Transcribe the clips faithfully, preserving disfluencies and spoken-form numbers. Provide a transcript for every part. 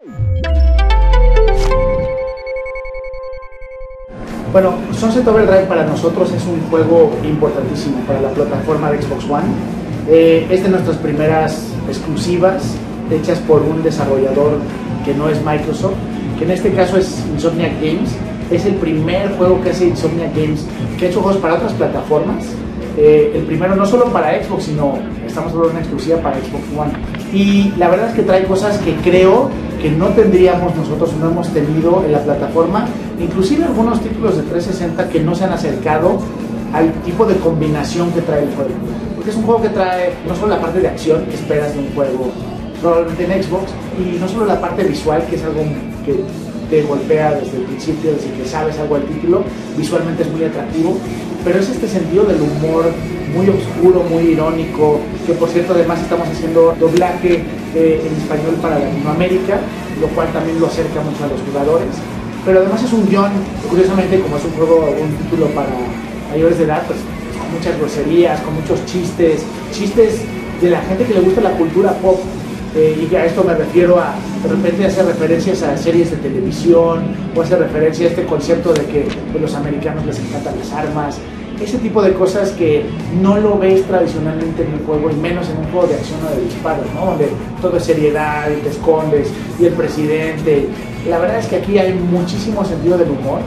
Bueno, Sunset Overdrive para nosotros es un juego importantísimo para la plataforma de Xbox One. Eh, es de nuestras primeras exclusivas hechas por un desarrollador que no es Microsoft, que en este caso es Insomniac Games. Es el primer juego que hace Insomniac Games que ha hecho juegos para otras plataformas. Eh, el primero no solo para Xbox, sino estamos hablando de una exclusiva para Xbox One. Y la verdad es que trae cosas que creo que no tendríamos nosotros, no hemos tenido en la plataforma, inclusive algunos títulos de trescientos sesenta que no se han acercado al tipo de combinación que trae el juego. Porque es un juego que trae no solo la parte de acción que esperas de un juego probablemente en Xbox, y no solo la parte visual, que es algo que te golpea desde el principio, desde que sabes algo del título, visualmente es muy atractivo, pero es este sentido del humor muy oscuro, muy irónico, que por cierto además estamos haciendo doblaje eh, en español para Latinoamérica, lo cual también lo acerca mucho a los jugadores, pero además es un guión, curiosamente como es un juego, un título para mayores de edad, pues con muchas groserías, con muchos chistes, chistes de la gente que le gusta la cultura pop. Eh, y a esto me refiero a, de repente hace referencias a series de televisión, o hace referencia a este concepto de que a los americanos les encantan las armas, ese tipo de cosas que no lo ves tradicionalmente en un juego, y menos en un juego de acción o de disparos, ¿no? Donde todo es seriedad y te escondes, y el presidente. La verdad es que aquí hay muchísimo sentido del humor,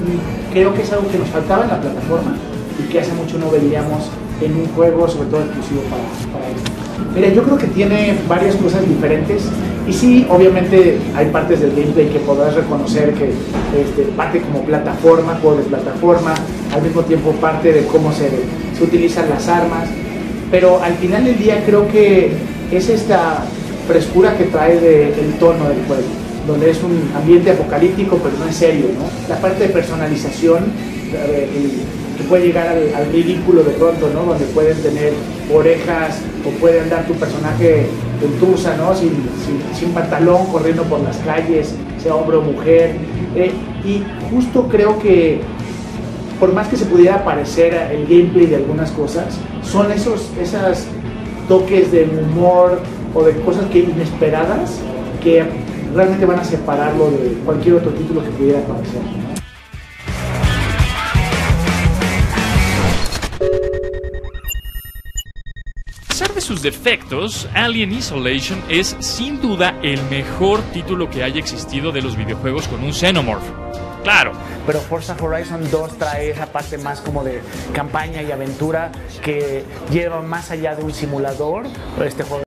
y creo que es algo que nos faltaba en la plataforma, y que hace mucho no veíamos en un juego, sobre todo exclusivo para, para esto. Mira, yo creo que tiene varias cosas diferentes, y sí, obviamente hay partes del gameplay que podrás reconocer que este, parte como plataforma, juego de plataforma, al mismo tiempo parte de cómo se, se utilizan las armas, pero al final del día creo que es esta frescura que trae de, el tono del juego, donde es un ambiente apocalíptico, pero no es serio, ¿no? La parte de personalización, el, que puede llegar al, al ridículo de pronto, ¿no? Donde pueden tener orejas o puede andar tu personaje en tusa, ¿no? Sin, sin, sin pantalón, corriendo por las calles, sea hombre o mujer. Eh, y justo creo que, por más que se pudiera parecer el gameplay de algunas cosas, son esos esas toques de humor o de cosas que inesperadas que realmente van a separarlo de cualquier otro título que pudiera aparecer. A pesar de sus defectos, Alien Isolation es sin duda el mejor título que haya existido de los videojuegos con un Xenomorph. Claro. Pero Forza Horizon dos trae esa parte más como de campaña y aventura que lleva más allá de un simulador. Este juego